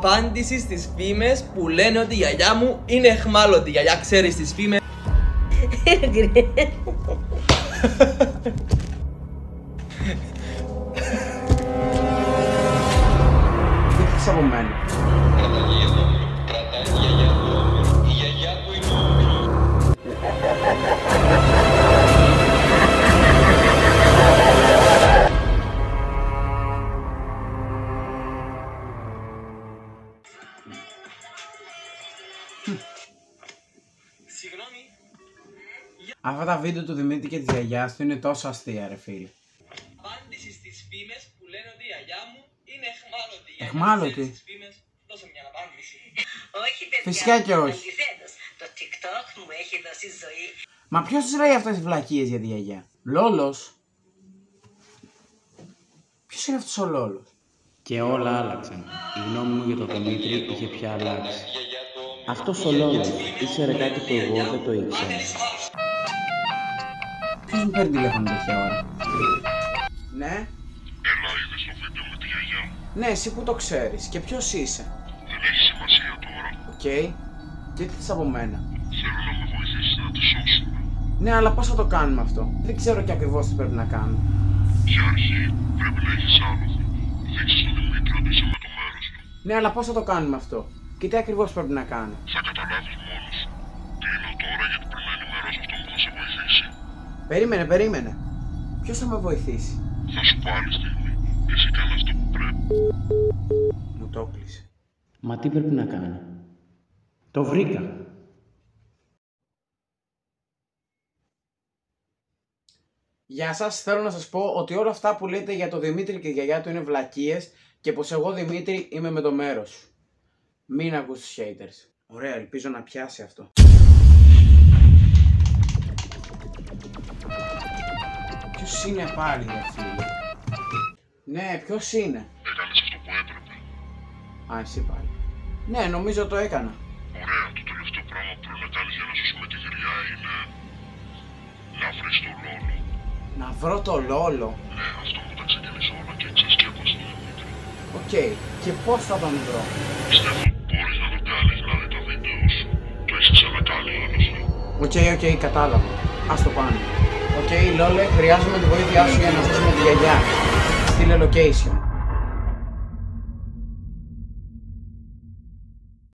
Απάντηση στις φήμες που λένε ότι η γιαγιά μου είναι αιχμάλωτη. Γιαγιά, ξέρεις τις φήμες? Τι θες από μένα? Κρατάει η γιαγιά του όμοιρο. Η γιαγιά του είναι όμοιρο. Συγγνώμη. Αυτά τα βίντεο του Δημήτρη και της γιαγιάς του είναι τόσο αστεία, ρε φίλε. Απάντηση στις φήμες που λένε ότι η γιαγιά μου είναι αιχμάλωτη. Αιχμάλωτη? Τις φήμες, δώσε μια απάντηση. Όχι, παιδιά. Φυσικά και όχι. Αντιθέτως, το TikTok μου έχει δώσει ζωή. Μα ποιος τους λέει αυτές τις βλακίες για τη γιαγιά? Λόλος? Ποιος είναι αυτός ο Λόλος? Και όλα άλλαξαν. Η γνώμη μου για τον Δημήτρη είχε πια αλλάξει. Αυτός ο Λόλος ήξερε κάτι που εγώ δεν το ήξερα. Ποιος μου παίρνει τηλέφωνο τέτοια ώρα? Ναι. Έλα, είδες το βίντεο με τη γιαγιά. Ναι, εσύ που το ξέρεις. Και ποιος είσαι? Δεν έχει σημασία τώρα. Οκ. Και τι θες από μένα? Θέλω να με βοηθήσεις να τη σώσουμε. Ναι, αλλά πώς θα το κάνουμε αυτό? Δεν ξέρω και ακριβώς τι πρέπει να κάνω. Για αρχή πρέπει να έχεις άλογο. Δείξε στον Δημήτρη ότι είσαι με το μέρος του. Ναι, αλλά πώς θα το κάνουμε αυτό? Και τι ακριβώς πρέπει να κάνω? Θα καταλάβεις μόνος σου. Κλείνω τώρα γιατί πρέπει να ενημερώσω αυτόν που θα σε βοηθήσει. Περίμενε. Ποιος θα με βοηθήσει? Θα σου πω άλλη στιγμή. Εσύ κάνε αυτό που πρέπει. Μου το έκλεισε. Μα τι πρέπει να κάνω? Το βρήκα. Γεια σας, θέλω να σας πω ότι όλα αυτά που λέτε για το Δημήτρη και τη γιαγιά του είναι βλακίες και πως εγώ Δημήτρη είμαι με το μέρος σου. Μην ακούς τους haters. Ωραία, ελπίζω να πιάσει αυτό. Ποιος είναι πάλι, ρε φίλε? Ναι, ποιος είναι? Έκανες αυτό που έπρεπε. Α, εσύ πάλι. Ναι, νομίζω το έκανα. Ωραία, το τελευταίο πράγμα που πρέπει να κάνεις για να σώσουμε τη γριά είναι να βρεις το Λόλο. Να βρω το Λόλο. Ναι, αυτό που τα ξεκινήσει όλα και ξεσκέπασε τον Δημήτρη. Οκ, και πώς θα τον βρω? Πιστεύω μπορείς να το κάνεις, δηλαδή το βίντεο σου. Το έχεις ξανακάνει άλλωστε. Οκ, κατάλαβα. Ας το πάμε. Οκ, Λόλε, χρειάζομαι τη βοήθειά σου για να σώσουμε τη γιαγιά. Στείλε location.